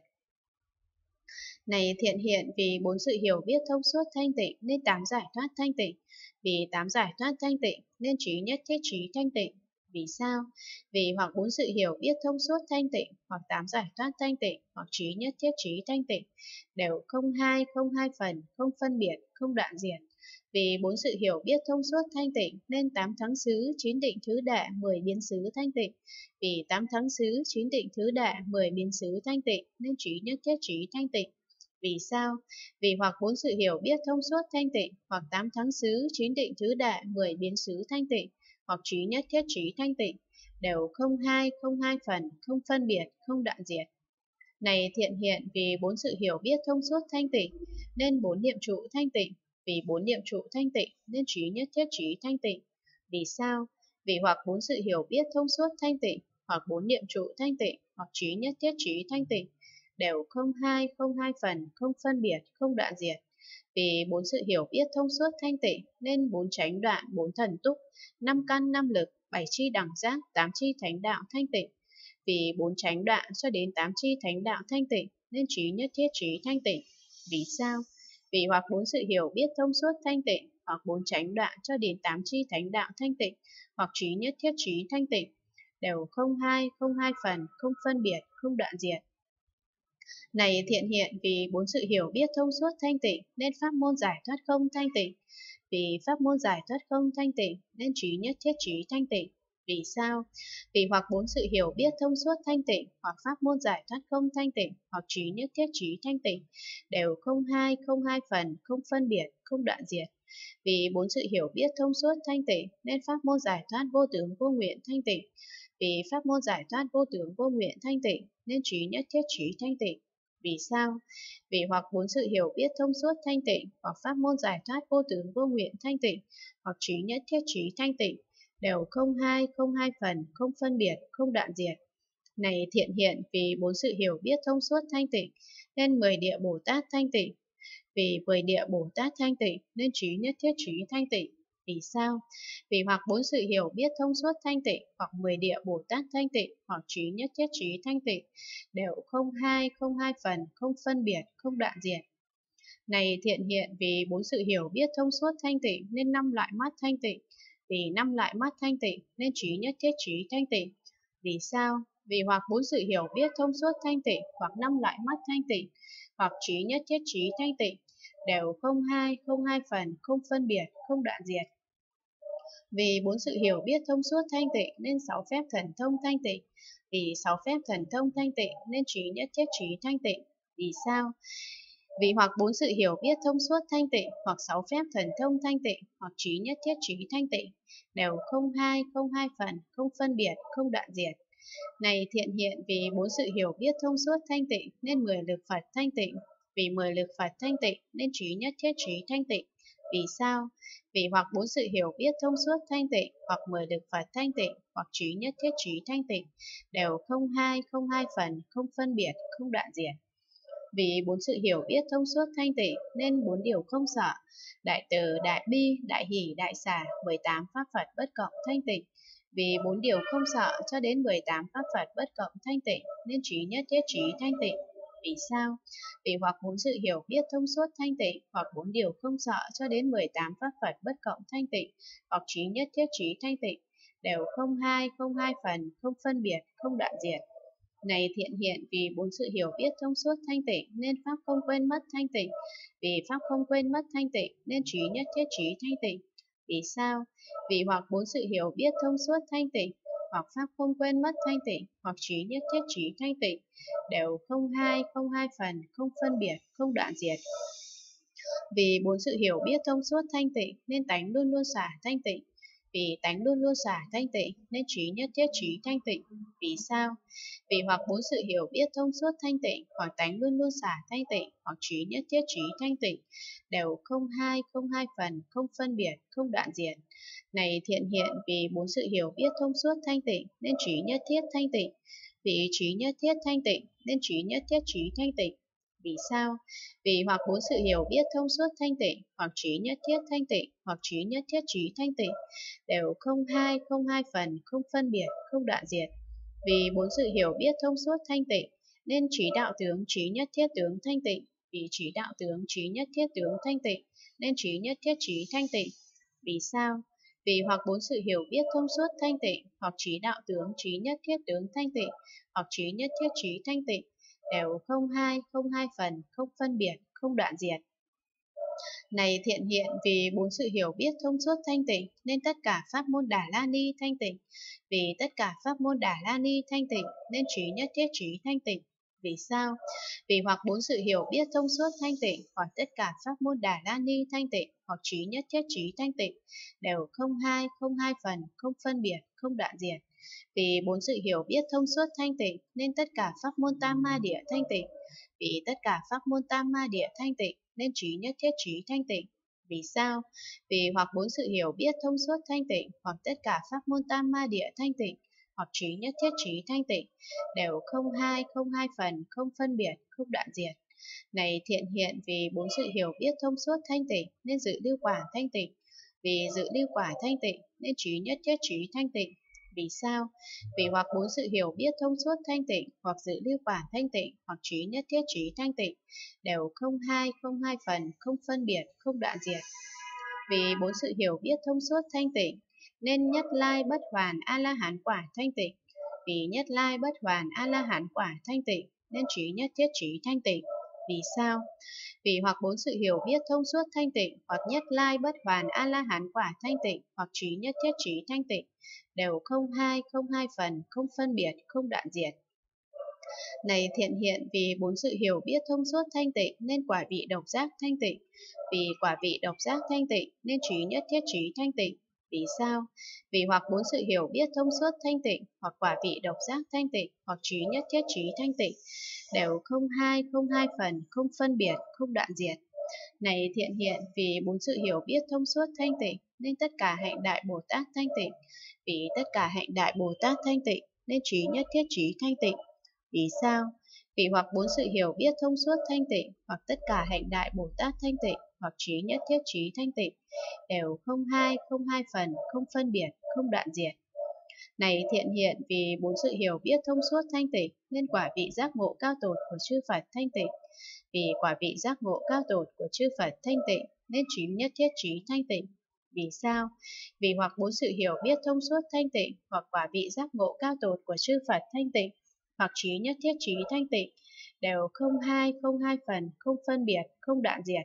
Này thiện hiện, vì bốn sự hiểu biết thông suốt thanh tịnh nên tám giải thoát thanh tịnh. Vì tám giải thoát thanh tịnh nên trí nhất thiết trí thanh tịnh. Vì sao? Vì hoặc bốn sự hiểu biết thông suốt thanh tịnh, hoặc tám giải thoát thanh tịnh, hoặc trí nhất thiết trí thanh tịnh, đều không hai phần, không phân biệt, không đoạn diệt. Vì bốn sự hiểu biết thông suốt thanh tịnh nên tám thắng xứ, chín định thứ đệ, 10 biến xứ thanh tịnh. Vì tám thắng xứ, chín định thứ đệ, 10 biến xứ thanh tịnh nên trí nhất thiết trí thanh tịnh. Vì sao? Vì hoặc bốn sự hiểu biết thông suốt thanh tịnh, hoặc tám thắng xứ, chín định thứ đệ, 10 biến xứ thanh tịnh, hoặc trí nhất thiết trí thanh tịnh, đều không hai phần, không phân biệt, không đoạn diệt. Này thiện hiện, vì bốn sự hiểu biết thông suốt thanh tịnh nên bốn niệm trụ thanh tịnh. Vì bốn niệm trụ thanh tịnh nên trí nhất thiết trí thanh tịnh. Vì sao? Vì hoặc bốn sự hiểu biết thông suốt thanh tịnh, hoặc bốn niệm trụ thanh tịnh, hoặc trí nhất thiết trí thanh tịnh, đều không hai phần, không phân biệt, không đoạn diệt. Vì bốn sự hiểu biết thông suốt thanh tịnh nên bốn chánh đoạn, bốn thần túc, năm căn, năm lực, bảy chi đẳng giác, tám chi thánh đạo thanh tịnh. Vì bốn chánh đoạn cho đến tám chi thánh đạo thanh tịnh nên trí nhất thiết trí thanh tịnh. Vì sao? Vì hoặc bốn sự hiểu biết thông suốt thanh tịnh, hoặc bốn chánh đoạn cho đến tám chi thánh đạo thanh tịnh, hoặc trí nhất thiết trí thanh tịnh, đều không hai phần, không phân biệt, không đoạn diệt. Này thiện hiện, vì bốn sự hiểu biết thông suốt thanh tịnh nên pháp môn giải thoát không thanh tịnh. Vì pháp môn giải thoát không thanh tịnh nên trí nhất thiết trí thanh tịnh. Vì sao? Vì hoặc bốn sự hiểu biết thông suốt thanh tịnh, hoặc pháp môn giải thoát không thanh tịnh, hoặc trí nhất thiết trí thanh tịnh, đều không hai phần, không phân biệt, không đoạn diệt. Vì bốn sự hiểu biết thông suốt thanh tịnh nên pháp môn giải thoát vô tướng vô nguyện thanh tịnh. Vì pháp môn giải thoát vô tướng vô nguyện thanh tịnh nên trí nhất thiết trí thanh tịnh. Vì sao? Vì hoặc bốn sự hiểu biết thông suốt thanh tịnh, hoặc pháp môn giải thoát vô tướng vô nguyện thanh tịnh, hoặc trí nhất thiết trí thanh tịnh, đều không hai phần, không phân biệt, không đoạn diệt. Này thiện hiện, vì bốn sự hiểu biết thông suốt thanh tịnh nên 10 địa Bồ Tát thanh tịnh. Vì 10 địa Bồ Tát thanh tịnh nên trí nhất thiết trí thanh tịnh. Vì sao? Vì hoặc bốn sự hiểu biết thông suốt thanh tịnh, hoặc 10 địa Bồ Tát thanh tịnh, hoặc trí nhất thiết trí thanh tịnh, đều không hai phần, không phân biệt, không đoạn diệt. Này thiện hiện, vì bốn sự hiểu biết thông suốt thanh tịnh nên 5 loại mắt thanh tịnh. Vì 5 loại mắt thanh tịnh nên trí nhất thiết trí thanh tịnh. Vì sao? Vì hoặc bốn sự hiểu biết thông suốt thanh tịnh, hoặc 5 loại mắt thanh tịnh, hoặc trí nhất thiết trí thanh tịnh, đều không hai phần, không phân biệt, không đoạn diệt. Vì bốn sự hiểu biết thông suốt thanh tịnh nên 6 phép thần thông thanh tịnh. Vì 6 phép thần thông thanh tịnh nên trí nhất thiết trí thanh tịnh. Vì sao? Vì hoặc bốn sự hiểu biết thông suốt thanh tịnh, hoặc 6 phép thần thông thanh tịnh, hoặc trí nhất thiết trí thanh tịnh, đều không hai phần, không phân biệt, không đoạn diệt. Này thiện hiện, vì bốn sự hiểu biết thông suốt thanh tịnh nên 10 lực Phật thanh tịnh. Vì 10 lực Phật thanh tịnh nên trí nhất thiết trí thanh tịnh. Vì sao? Vì hoặc bốn sự hiểu biết thông suốt thanh tịnh, hoặc 10 lực Phật thanh tịnh, hoặc trí nhất thiết trí thanh tịnh đều không hai phần, không phân biệt, không đoạn diệt. Vì bốn sự hiểu biết thông suốt thanh tịnh nên 4 điều không sợ: đại từ, đại bi, đại hỷ, đại xả, 18 pháp Phật bất cộng thanh tịnh. Vì 4 điều không sợ cho đến 18 pháp Phật bất cộng thanh tịnh nên trí nhất thiết trí thanh tịnh. Vì sao? Vì hoặc 4 sự hiểu biết thông suốt thanh tịnh, hoặc 4 điều không sợ cho đến 18 pháp Phật bất cộng thanh tịnh, hoặc trí nhất thiết trí thanh tịnh đều không hai phần, không phân biệt, không đoạn diệt. Này thiện hiện, vì bốn sự hiểu biết thông suốt thanh tịnh nên pháp không quên mất thanh tịnh. Vì pháp không quên mất thanh tịnh nên trí nhất thiết trí thanh tịnh. Vì sao? Vì hoặc bốn sự hiểu biết thông suốt thanh tịnh, hoặc pháp không quên mất thanh tịnh, hoặc trí nhất thiết trí thanh tịnh đều không hai phần, không phân biệt, không đoạn diệt. Vì bốn sự hiểu biết thông suốt thanh tịnh nên tánh luôn luôn xả thanh tịnh. Vì tánh luôn luôn xả thanh tịnh nên trí nhất thiết trí thanh tịnh. Vì sao? Vì hoặc bốn sự hiểu biết thông suốt thanh tịnh, hoặc tánh luôn luôn xả thanh tịnh, hoặc trí nhất thiết trí thanh tịnh đều không hai phần, không phân biệt, không đoạn diệt. Này thiện hiện, vì bốn sự hiểu biết thông suốt thanh tịnh nên trí nhất thiết thanh tịnh. Vì trí nhất thiết thanh tịnh nên trí nhất thiết trí thanh tịnh. Vì sao? Vì hoặc bốn sự hiểu biết thông suốt thanh tịnh, hoặc trí nhất thiết thanh tịnh, hoặc trí nhất thiết trí thanh tịnh đều không hai phần, không phân biệt, không đoạn diệt. Vì bốn sự hiểu biết thông suốt thanh tịnh nên trí đạo tướng trí nhất thiết tướng thanh tịnh. Vì trí đạo tướng trí nhất thiết tướng thanh tịnh nên trí nhất thiết trí thanh tịnh. Vì sao? Vì hoặc bốn sự hiểu biết thông suốt thanh tịnh, hoặc trí đạo tướng trí nhất thiết tướng thanh tịnh, hoặc trí nhất thiết trí thanh tịnh đều không hai phần, không phân biệt, không đoạn diệt. Này thiện hiện, vì bốn sự hiểu biết thông suốt thanh tịnh nên tất cả pháp môn Đà La Ni thanh tịnh. Vì tất cả pháp môn Đà La Ni thanh tịnh nên trí nhất thiết trí thanh tịnh. Vì sao? Vì hoặc bốn sự hiểu biết thông suốt thanh tịnh, hoặc tất cả pháp môn Đà La Ni thanh tịnh, hoặc trí nhất thiết trí thanh tịnh đều không hai phần, không phân biệt, không đoạn diệt. Vì bốn sự hiểu biết thông suốt thanh tịnh nên tất cả pháp môn Tam Ma Địa thanh tịnh. Vì tất cả pháp môn Tam Ma Địa thanh tịnh nên trí nhất thiết trí thanh tịnh. Vì sao? Vì hoặc bốn sự hiểu biết thông suốt thanh tịnh, hoặc tất cả pháp môn Tam Ma Địa thanh tịnh, hoặc trí nhất thiết trí thanh tịnh đều không hai phần, không phân biệt, không đoạn diệt. Này thiện hiện, vì bốn sự hiểu biết thông suốt thanh tịnh nên dự lưu quả thanh tịnh. Vì dự lưu quả thanh tịnh nên trí nhất thiết trí thanh tịnh. Vì sao? Vì hoặc bốn sự hiểu biết thông suốt thanh tịnh, hoặc dự lưu quả thanh tịnh, hoặc trí nhất thiết trí thanh tịnh đều không hai phần, không phân biệt, không đoạn diệt. Vì bốn sự hiểu biết thông suốt thanh tịnh nên nhất lai bất hoàn a la hán quả thanh tịnh. Vì nhất lai bất hoàn a la hán quả thanh tịnh nên trí nhất thiết trí thanh tịnh. Vì sao? Vì hoặc bốn sự hiểu biết thông suốt thanh tịnh, hoặc nhất lai bất hoàn a la hán quả thanh tịnh, hoặc trí nhất thiết trí thanh tịnh đều không hai phần, không phân biệt, không đoạn diệt. Này thiện hiện, vì bốn sự hiểu biết thông suốt thanh tịnh nên quả vị độc giác thanh tịnh. Vì quả vị độc giác thanh tịnh nên trí nhất thiết trí thanh tịnh. Vì sao? Vì hoặc bốn sự hiểu biết thông suốt thanh tịnh, hoặc quả vị độc giác thanh tịnh, hoặc trí nhất thiết trí thanh tịnh đều không hai phần, không phân biệt, không đoạn diệt. Này thiện hiện, vì bốn sự hiểu biết thông suốt thanh tịnh nên tất cả hạnh đại Bồ Tát thanh tịnh. Vì tất cả hạnh đại Bồ Tát thanh tịnh nên trí nhất thiết trí thanh tịnh. Vì sao? Vì hoặc bốn sự hiểu biết thông suốt thanh tịnh, hoặc tất cả hạnh đại Bồ Tát thanh tịnh, hoặc trí nhất thiết trí thanh tịnh đều không hai phần, không phân biệt, không đoạn diệt. Này thiện hiện, vì bốn sự hiểu biết thông suốt thanh tịnh nên quả vị giác ngộ cao tột của chư Phật thanh tịnh. Vì quả vị giác ngộ cao tột của chư Phật thanh tịnh nên trí nhất thiết trí thanh tịnh. Vì sao? Vì hoặc bốn sự hiểu biết thông suốt thanh tịnh, hoặc quả vị giác ngộ cao tột của chư Phật thanh tịnh, hoặc trí nhất thiết trí thanh tịnh đều không hai phần, không phân biệt, không đoạn diệt.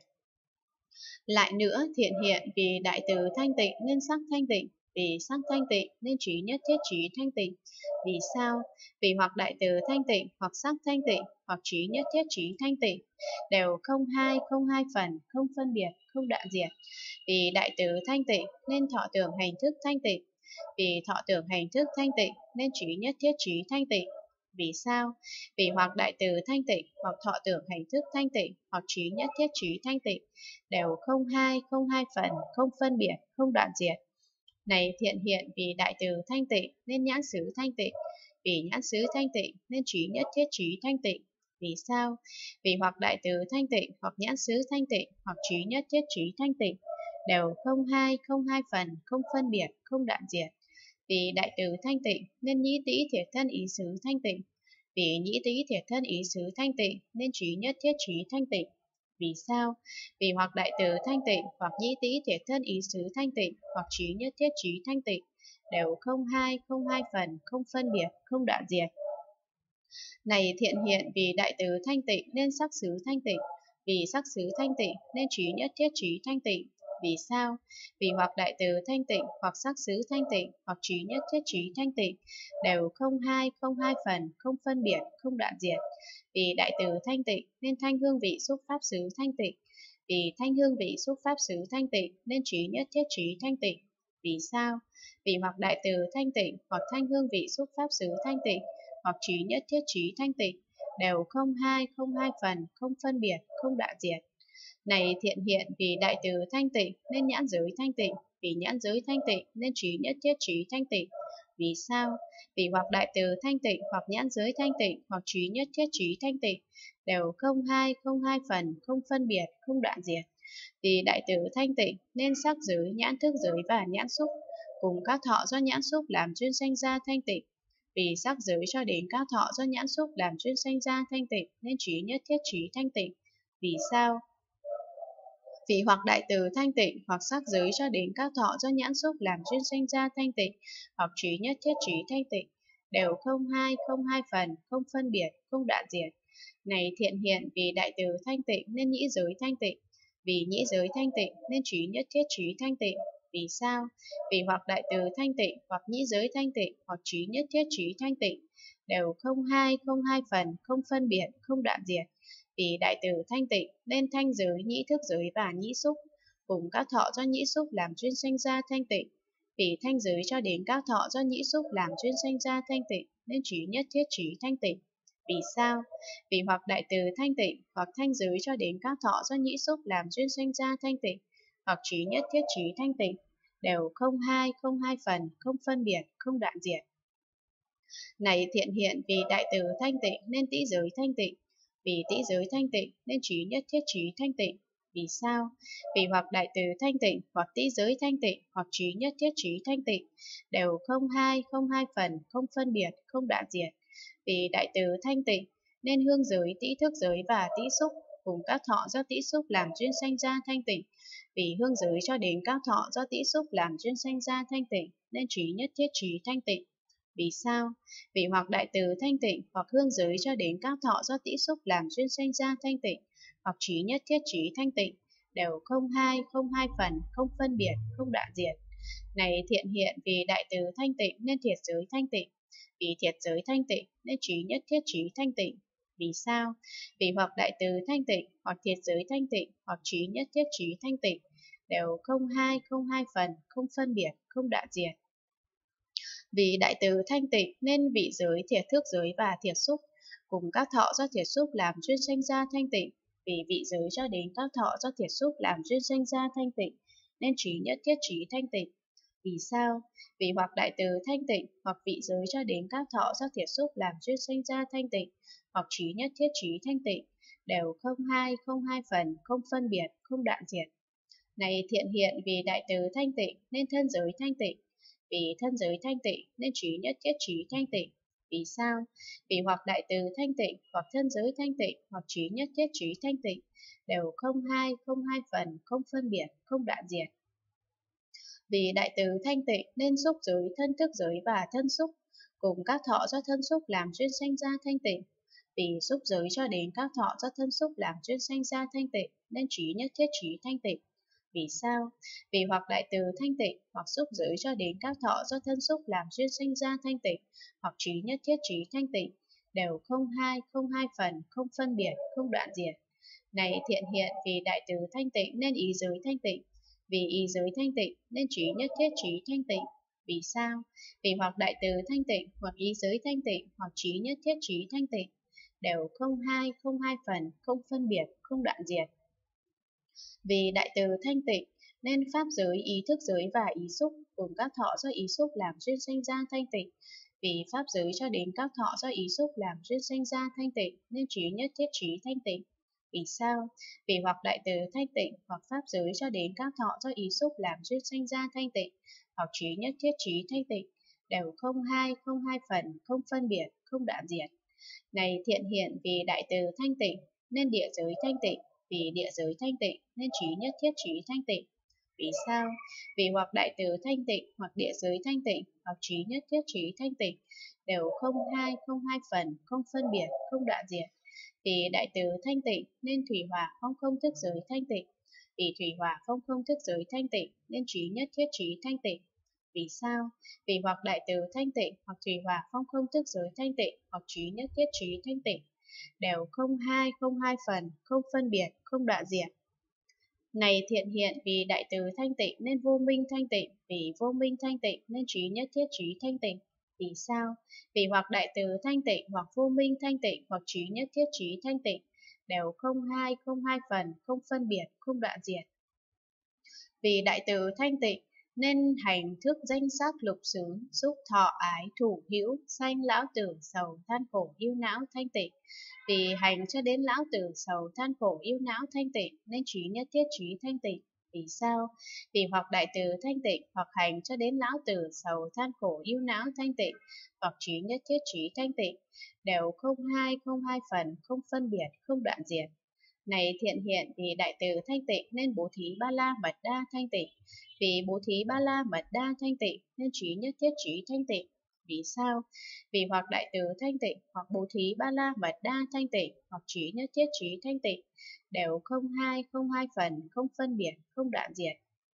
Lại nữa, thiện hiện, vì đại từ thanh tịnh nên sắc thanh tịnh. Vì sắc thanh tịnh nên trí nhất thiết trí thanh tịnh. Vì sao? Vì hoặc đại từ thanh tịnh, hoặc sắc thanh tịnh, hoặc trí nhất thiết trí thanh tịnh đều không hai phần, không phân biệt, không đoạn diệt. Vì đại từ thanh tịnh nên thọ tưởng hành thức thanh tịnh. Vì thọ tưởng hành thức thanh tịnh nên trí nhất thiết trí thanh tịnh. Vì sao? Vì hoặc đại từ thanh tịnh, hoặc thọ tưởng hành thức thanh tịnh, hoặc trí nhất thiết trí thanh tịnh đều không hai phần, không phân biệt, không đoạn diệt. Này thiện hiện vì đại từ thanh tịnh nên nhãn xứ thanh tịnh, vì nhãn xứ thanh tịnh nên trí nhất thiết trí thanh tịnh. Vì sao? Vì hoặc đại từ thanh tịnh, hoặc nhãn xứ thanh tịnh, hoặc trí nhất thiết trí thanh tịnh đều không hai phần, không phân biệt, không đoạn diệt. Vì đại từ thanh tịnh nên nhĩ tĩ thiệt thân ý xứ thanh tịnh, vì nhĩ tĩ thiệt thân ý xứ thanh tịnh nên trí nhất thiết trí thanh tịnh. Vì sao? Vì hoặc đại từ thanh tịnh, hoặc nhĩ tĩ thiệt thân ý xứ thanh tịnh, hoặc trí nhất thiết trí thanh tịnh đều không hai phần, không phân biệt, không đoạn diệt. Này thiện hiện vì đại từ thanh tịnh nên sắc xứ thanh tịnh, vì sắc xứ thanh tịnh nên trí nhất thiết trí thanh tịnh. Vì sao? Vì hoặc đại từ thanh tịnh, hoặc sắc xứ thanh tịnh, hoặc trí nhất thiết trí thanh tịnh đều không hai phần, không phân biệt, không đoạn diệt. Vì đại từ thanh tịnh nên thanh hương vị xúc pháp xứ thanh tịnh, vì thanh hương vị xúc pháp xứ thanh tịnh nên trí nhất thiết trí thanh tịnh. Vì sao? Vì hoặc đại từ thanh tịnh, hoặc thanh hương vị xúc pháp xứ thanh tịnh, hoặc trí nhất thiết trí thanh tịnh đều không hai phần, không phân biệt, không đoạn diệt. Này thiện hiện vì đại từ thanh tịnh nên nhãn giới thanh tịnh, vì nhãn giới thanh tịnh nên trí nhất thiết trí thanh tịnh. Vì sao? Vì hoặc đại từ thanh tịnh, hoặc nhãn giới thanh tịnh, hoặc trí nhất thiết trí thanh tịnh đều không hai phần, không phân biệt, không đoạn diệt. Vì đại từ thanh tịnh nên sắc giới, nhãn thức giới và nhãn xúc cùng các thọ do nhãn xúc làm chuyên sanh ra thanh tịnh. Vì sắc giới cho đến các thọ do nhãn xúc làm chuyên sanh ra thanh tịnh nên trí nhất thiết trí thanh tịnh. Vì sao? Vì hoặc đại từ thanh tịnh, hoặc sắc giới cho đến các thọ do nhãn xúc làm chuyên sanh ra thanh tịnh, hoặc trí nhất thiết trí thanh tịnh đều không hai phần, không phân biệt, không đoạn diệt. Này thiện hiện vì đại từ thanh tịnh nên nhĩ giới thanh tịnh, vì nhĩ giới thanh tịnh nên trí nhất thiết trí thanh tịnh. Vì sao? Vì hoặc đại từ thanh tịnh, hoặc nhĩ giới thanh tịnh, hoặc trí nhất thiết trí thanh tịnh đều không hai phần, không phân biệt, không đoạn diệt. Vì đại từ thanh tịnh nên thanh giới, nhĩ thức giới và nhĩ xúc cùng các thọ do nhĩ xúc làm chuyên sanh ra thanh tịnh. Vì thanh giới cho đến các thọ do nhĩ xúc làm chuyên sanh ra thanh tịnh nên trí nhất thiết trí thanh tịnh. Vì sao? Vì hoặc đại từ thanh tịnh, hoặc thanh giới cho đến các thọ do nhĩ xúc làm chuyên sanh ra thanh tịnh, hoặc trí nhất thiết trí thanh tịnh đều không hai phần, không phân biệt, không đoạn diệt. Này thiện hiện vì đại từ thanh tịnh nên tĩ giới thanh tịnh, vì tĩ giới thanh tịnh nên trí nhất thiết trí thanh tịnh. Vì sao? Vì hoặc đại từ thanh tịnh, hoặc tĩ giới thanh tịnh, hoặc trí nhất thiết trí thanh tịnh đều không hai phần, không phân biệt, không đoạn diệt. Vì đại từ thanh tịnh nên hương giới, tĩ thức giới và tĩ xúc cùng các thọ do tĩ xúc làm chuyên sanh ra thanh tịnh. Vì hương giới cho đến các thọ do tĩ xúc làm chuyên sanh ra thanh tịnh nên trí nhất thiết trí thanh tịnh. Vì sao? Vì hoặc đại từ thanh tịnh, hoặc hương giới cho đến các thọ do tĩ xúc làm chuyên sanh ra thanh tịnh, hoặc trí nhất thiết trí thanh tịnh đều không hai phần, không phân biệt, không đoạn diệt. Này thiện hiện vì đại từ thanh tịnh nên thiệt giới thanh tịnh, vì thiệt giới thanh tịnh nên trí nhất thiết trí thanh tịnh. Vì sao? Vì hoặc đại từ thanh tịnh, hoặc thiệt giới thanh tịnh, hoặc trí nhất thiết trí thanh tịnh đều không hai phần, không phân biệt, không đoạn diệt. Vì đại từ thanh tịnh nên vị giới, thiệt thức giới và thiệt xúc cùng các thọ do thiệt xúc làm chuyên sanh ra thanh tịnh. Vì vị giới cho đến các thọ do thiệt xúc làm chuyên sanh ra thanh tịnh nên trí nhất thiết trí thanh tịnh. Vì sao? Vì hoặc đại từ thanh tịnh, hoặc vị giới cho đến các thọ do thiệt xúc làm chuyên sanh ra thanh tịnh, hoặc trí nhất thiết trí thanh tịnh đều không hai phần, không phân biệt, không đoạn diệt. Này thiện hiện vì đại từ thanh tịnh nên thân giới thanh tịnh, vì thân giới thanh tịnh nên trí nhất thiết trí thanh tịnh. Vì sao? Vì hoặc đại từ thanh tịnh, hoặc thân giới thanh tịnh, hoặc trí nhất thiết trí thanh tịnh đều không hai phần, không phân biệt, không đoạn diệt. Vì đại từ thanh tịnh nên xúc giới, thân thức giới và thân xúc cùng các thọ do thân xúc làm chuyên sanh ra thanh tịnh. Vì xúc giới cho đến các thọ do thân xúc làm chuyên sanh ra thanh tịnh nên trí nhất thiết trí thanh tịnh. Vì sao? Vì hoặc đại từ thanh tịnh, hoặc xúc giới cho đến các thọ do thân xúc làm chuyên sanh ra thanh tịnh, hoặc trí nhất thiết trí thanh tịnh đều không hai phần, không phân biệt, không đoạn diệt. Này thiện hiện vì đại từ thanh tịnh nên ý giới thanh tịnh, vì ý giới thanh tịnh nên trí nhất thiết trí thanh tịnh. Vì sao? Vì hoặc đại từ thanh tịnh, hoặc ý giới thanh tịnh, hoặc trí nhất thiết trí thanh tịnh, đều không hai phần, không phân biệt, không đoạn diệt. Vì đại từ thanh tịnh, nên pháp giới, ý thức giới và ý xúc cùng các thọ do ý xúc làm duyên sanh ra thanh tịnh. Vì pháp giới cho đến các thọ do ý xúc làm duyên sanh ra thanh tịnh, nên trí nhất thiết trí thanh tịnh. Vì sao? Vì hoặc đại từ thanh tịnh, hoặc pháp giới cho đến các thọ do ý xúc làm duyên sanh ra thanh tịnh, hoặc trí nhất thiết trí thanh tịnh, đều không hai phần, không phân biệt, không đoạn diệt. Này thiện hiện, vì đại từ thanh tịnh, nên địa giới thanh tịnh, vì địa giới thanh tịnh, nên trí nhất thiết trí thanh tịnh. Vì sao? Vì hoặc đại từ thanh tịnh, hoặc địa giới thanh tịnh, hoặc trí nhất thiết trí thanh tịnh, đều không hai phần, không phân biệt, không đoạn diệt. Vì đại từ thanh tịnh, nên thủy hỏa phong không thức giới thanh tịnh. Vì thủy hỏa phong không thức giới thanh tịnh, nên trí nhất thiết trí thanh tịnh. Vì sao? Vì hoặc đại từ thanh tịnh, hoặc thủy hỏa phong không thức giới thanh tịnh, hoặc trí nhất thiết trí thanh tịnh, đều không hai phần, không phân biệt, không đoạn diệt. Này thiện hiện, vì đại từ thanh tịnh nên vô minh thanh tịnh, vì vô minh thanh tịnh nên trí nhất thiết trí thanh tịnh. Vì sao? Vì hoặc đại từ thanh tịnh, hoặc vô minh thanh tịnh, hoặc trí nhất thiết trí thanh tịnh, đều không hai phần, không phân biệt, không đoạn diệt. Vì đại từ thanh tịnh, nên hành thức danh sắc lục xứ, xúc thọ ái thủ hữu, sanh lão tử sầu than khổ yêu não thanh tịnh. Vì hành cho đến lão tử sầu than khổ yêu não thanh tịnh, nên trí nhất thiết trí thanh tịnh. Vì sao? Vì hoặc đại từ thanh tịnh, hoặc hành cho đến lão tử sầu than khổ yêu não thanh tịnh, hoặc trí nhất thiết trí thanh tịnh, đều không hai phần, không phân biệt, không đoạn diệt. Này thiện hiện, vì đại từ thanh tịnh nên bố thí ba la mật đa thanh tịnh. Vì bố thí ba la mật đa thanh tịnh nên trí nhất thiết trí thanh tịnh. Vì sao? Vì hoặc đại từ thanh tịnh, hoặc bố thí ba la mật đa thanh tịnh, hoặc trí nhất thiết trí thanh tịnh, đều không hai phần, không phân biệt, không đoạn diệt.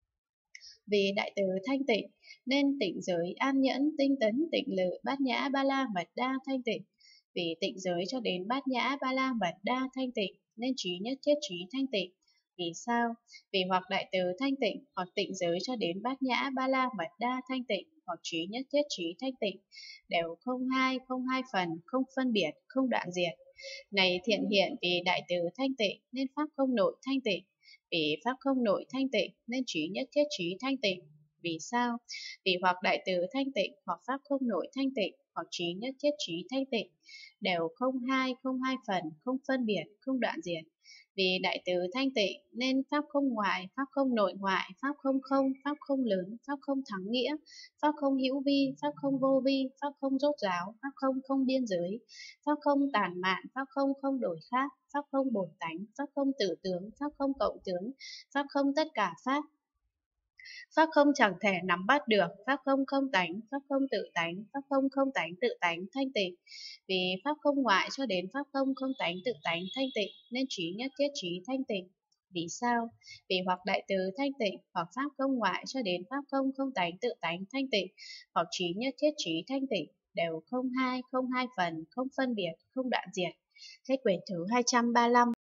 Vì đại từ thanh tịnh nên tịnh giới an nhẫn, tinh tấn, tịnh lự, bát nhã, ba la mật đa thanh tịnh. Vì tịnh giới cho đến bát nhã, ba la mật đa thanh tịnh, nên trí nhất thiết trí thanh tịnh. Vì sao? Vì hoặc đại từ thanh tịnh, hoặc tịnh giới cho đến bát nhã, ba la mật đa thanh tịnh, hoặc trí nhất thiết trí thanh tịnh, đều không hai phần, không phân biệt, không đoạn diệt. Này thiện hiện, vì đại từ thanh tịnh nên pháp không nội thanh tịnh. Vì pháp không nội thanh tịnh nên trí nhất thiết trí thanh tịnh. Vì sao? Vì hoặc đại từ thanh tịnh, hoặc pháp không nội thanh tịnh, hoặc trí nhất thiết trí thanh tịnh, đều không hai phần, không phân biệt, không đoạn diệt. Vì đại từ thanh tịnh nên pháp không ngoại, pháp không nội ngoại, pháp không không, pháp không lớn, pháp không thắng nghĩa, pháp không hữu vi, pháp không vô vi, pháp không rốt ráo, pháp không không biên giới, pháp không tản mạn, pháp không không đổi khác, pháp không bổn tánh, pháp không tử tướng, pháp không cộng tướng, pháp không tất cả pháp. Pháp không chẳng thể nắm bắt được, pháp không không tánh, pháp không tự tánh, pháp không không tánh tự tánh thanh tịnh. Vì pháp không ngoại cho đến pháp không không tánh tự tánh thanh tịnh, nên trí nhất thiết trí thanh tịnh. Vì sao? Vì hoặc đại từ thanh tịnh, hoặc pháp không ngoại cho đến pháp không không tánh tự tánh thanh tịnh, hoặc trí nhất thiết trí thanh tịnh, đều không hai phần, không phân biệt, không đoạn diệt. Hết quyển thứ 235.